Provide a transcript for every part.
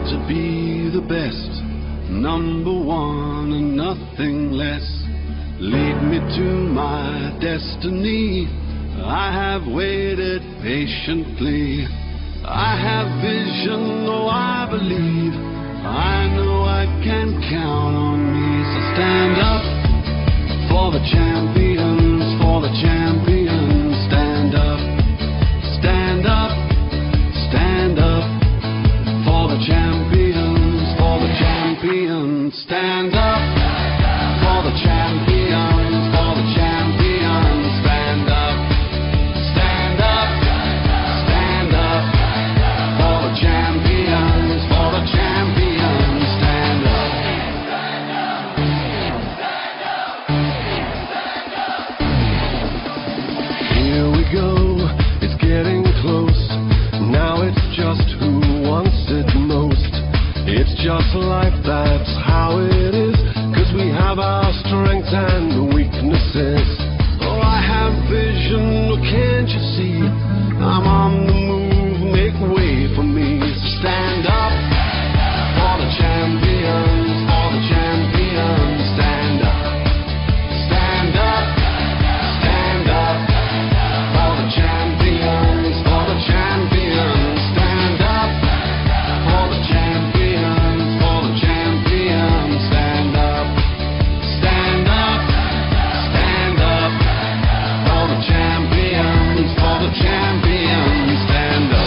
to be the best, number one and nothing less. Lead me to my destiny. I have waited patiently. I have vision, oh I believe. I know I can count on me. So stand up for the champions, for the champions. Stand up, stand up, stand up for the champions, for the champions. Stand up for the champions, for the champions. Stand up, stand up, stand up for the champions, for the champions. Stand up. Here we go, it's getting close. Now it's just who wants it most. It's just life, that's how it is. 'Cause we have our strengths and weaknesses. Oh, I have vision, oh, can't you see? I'm on the move, make way for me. So stand up for the champions, for the champions. Stand up, stand up, stand up for the champions, for the champions. Stand up for the champions, for the champions. Stand up, stand up, stand up for the champions, for the champions. Stand up.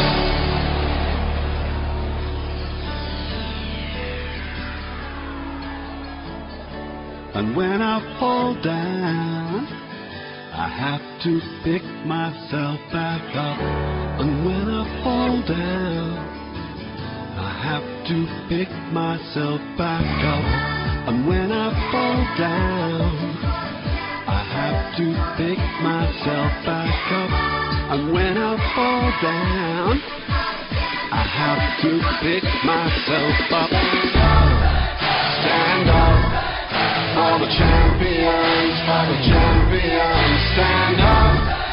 And when I fall down, I have to pick myself back up. And when I fall down, I have to pick myself back up. And when I fall down, I have to pick myself back up. And when I fall down, I have to pick myself up. Stand up for the champions, for the champions. Stand up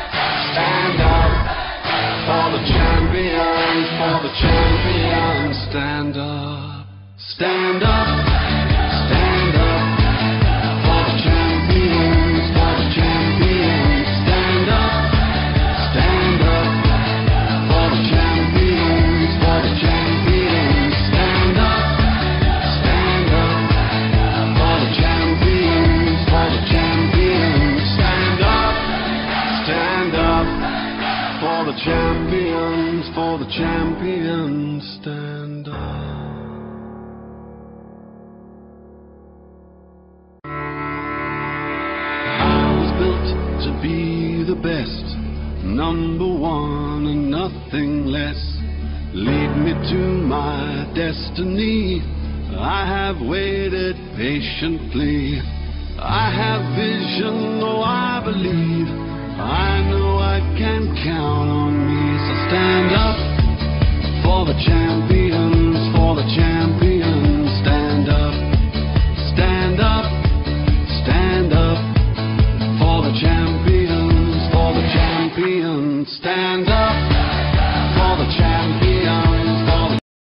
for the champions, for the champions. Stand up, stand up, stand up for the champions, for the champions. Stand up for the champions, for the champions. Stand up for the champions, for the champions. Stand up for the champions, for the champions. Stand up. I was built to be the best, number one and nothing less. Lead me to my destiny. I have waited patiently. I have vision, oh I believe. I know I can count on me. So stand up for the champions.